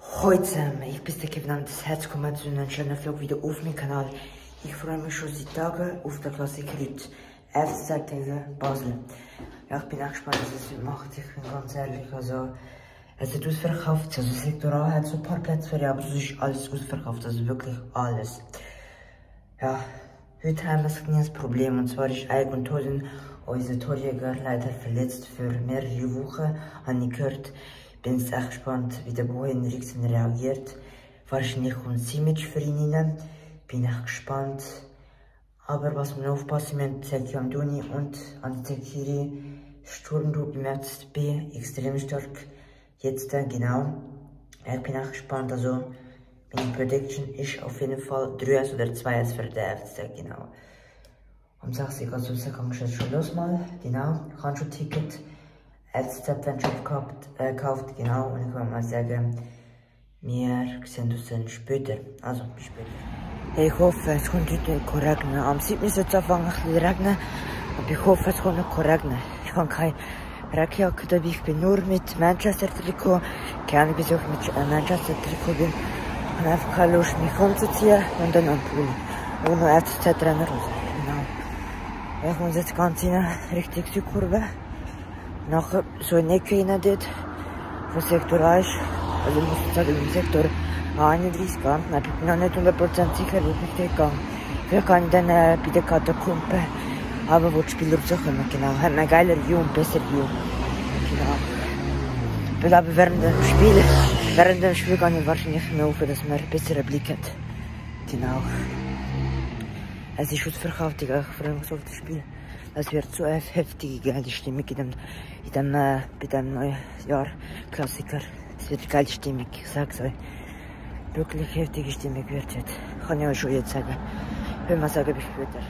Heute zusammen, ich bin der Kevin und herzlich willkommen zu einem schönen Vlog wieder auf meinem Kanal. Ich freue mich schon seit Tagen auf den Klassiker heute. FC gegen Basel. Ja, ich bin echt gespannt, was es heute macht. Ich bin ganz ehrlich, also es ist ausverkauft. Also Sektor A hat so ein paar Plätze für, aber sonst ist alles ausverkauft, also wirklich alles. Ja, heute haben wir ein kleines Problem und zwar ist Eik und Tosin, unser Torjäger, leider verletzt für mehrere Wochen, habe ich gehört. Bin jetzt echt gespannt, wie der Bojan Eriksson reagiert. Wahrscheinlich kommt Simic für ihn rein. Bin echt gespannt. Aber was wir noch aufpassen müssen, Sergio Amdouni und Anti-Zekiri, Sturmtrupp im FCB, extrem stark. Jetzt genau. Ich bin echt gespannt. Also, meine Prediction ist auf jeden Fall 3-1 oder 2-1 für den FCB, genau. Um 6 Uhr also kann ich jetzt schon los mal, genau. Ich habe schon Ticket. FCB-Fanshop gekauft, genau, und ich will mal sagen, wir sehen uns dann später, also bis später. Ich hoffe, es kommt heute regnen. Am 7. soll es anfangen zu regnen, aber ich hoffe, es kommt noch regnen. Ich habe keine Regenjacke dabei, ich bin nur mit Manchester-Trikot, keine Ahnung, wieso ich mit Manchester-Trikot bin. Ich habe einfach keine Lust, mich umzuziehen und dann am Pool. Und noch FCZ-Trainer raus, genau. Ich muss jetzt ganz rein, Richtung Südkurve. Nachher so in die Ecke rein dort, wo Sektor A ist. Also ich muss sagen, im Sektor A31 gehen. Ich bin noch nicht 100% sicher, wo ich dort gehe. Vielleicht kann ich dann bei der Katakombe, aber wo die Spieler rauskommen, genau. Hat eine geile View und bessere View. Genau. Ich glaube, während dem Spiel kann ich wahrscheinlich mehr auf, dass man einen besseren Blick hat. Genau. Es ist ausverkauft, ich freue mich so auf das Spiel. Es wird so eine heftige, geile Stimmung bei dem neuen Jahr Klassiker. Es wird eine geile Stimmung, ich sag's euch. Wirklich heftige Stimmung wird es. Kann ich euch schon jetzt sagen. Ich will mal sagen, bis später.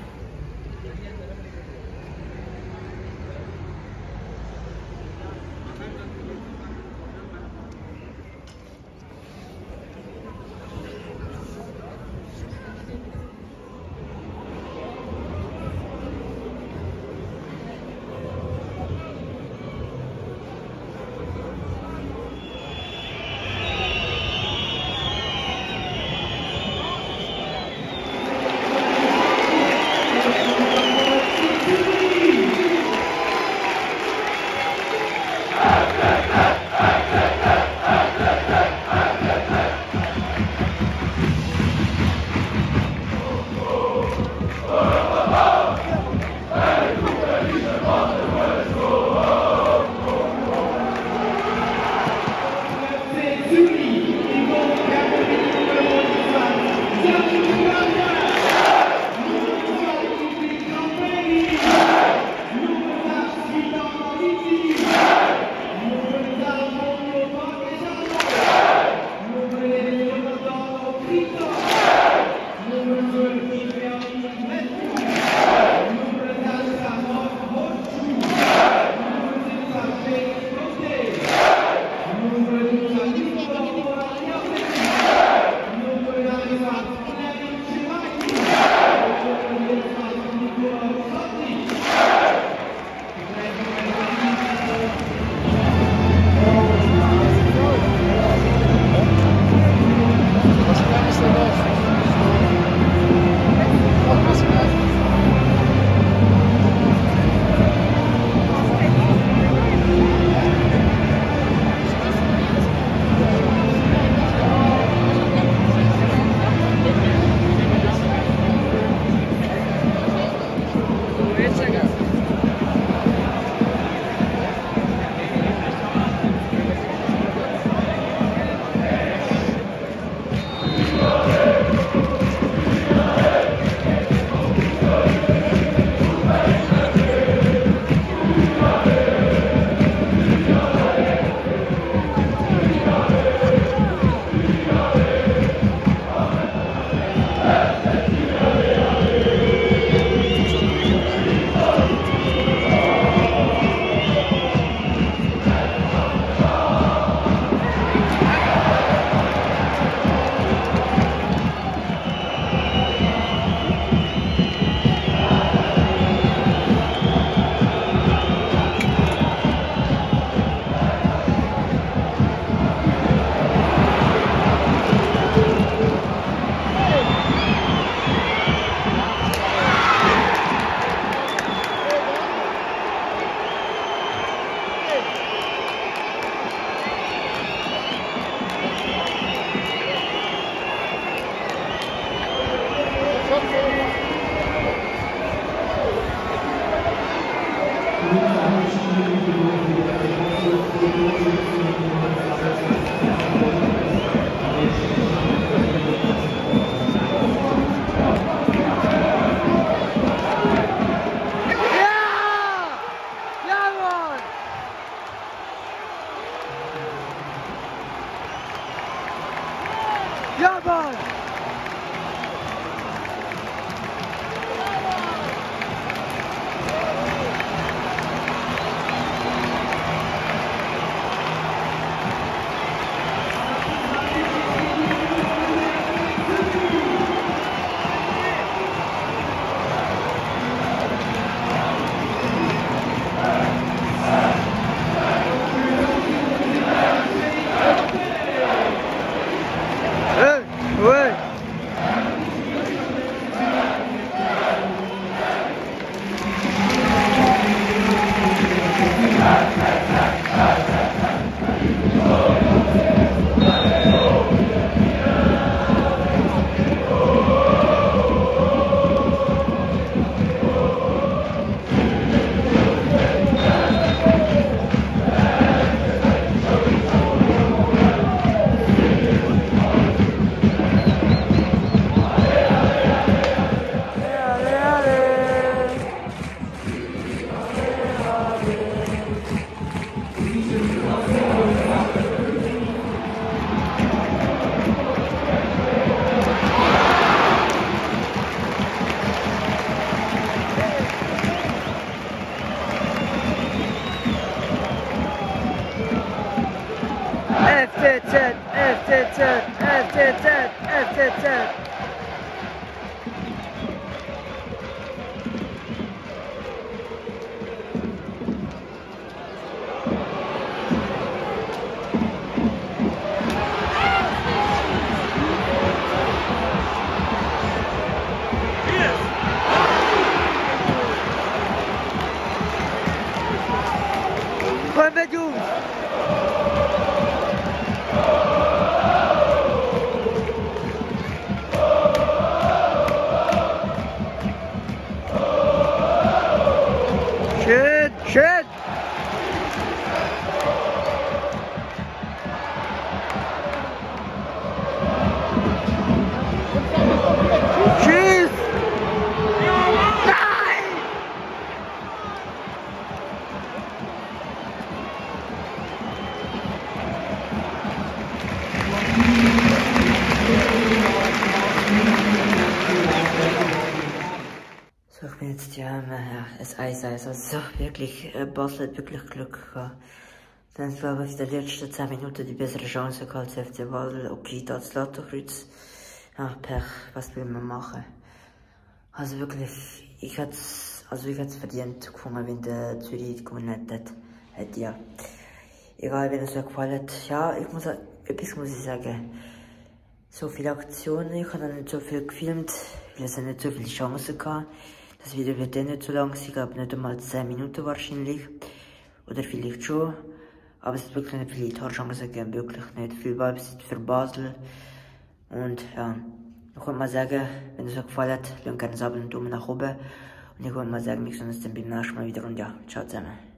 Jawohl! Ouais. FCZ, FCZ, FCZ, FCZ. Komm mit, Jungs! Schön, schön! Tschüss! Nein! So, ich bin jetzt ja das Eis. Also wirklich, Basel hat wirklich Glück gehabt. Dann glaube ich in den letzten 10 Minuten die bessere Chance gehabt als FC Basel. Okay, das Lotterkreuz. Ja, Pech, was will man machen? Also wirklich, ich hätte es verdient gefunden, wenn der Zürich gewonnen hätte. Ja. Egal, wenn es euch gefallen hat. Ja, etwas muss ich sagen. So viele Aktionen, ich habe noch nicht so viel gefilmt, weil es nicht so viele Chancen gehabt. Das Video wird dann nicht so lang sein, ich glaube nicht einmal 10 Minuten wahrscheinlich. Oder vielleicht schon. Aber es hat wirklich nicht viele Torchancen gegeben, wirklich nicht. Viel Ballbesitz für Basel. Und ja, ich würde mal sagen, wenn es euch gefallen hat, lasst gerne einen Daumen nach oben. Und ich würde mal sagen, wir sehen uns dann beim nächsten Mal wieder und ja, ciao zusammen.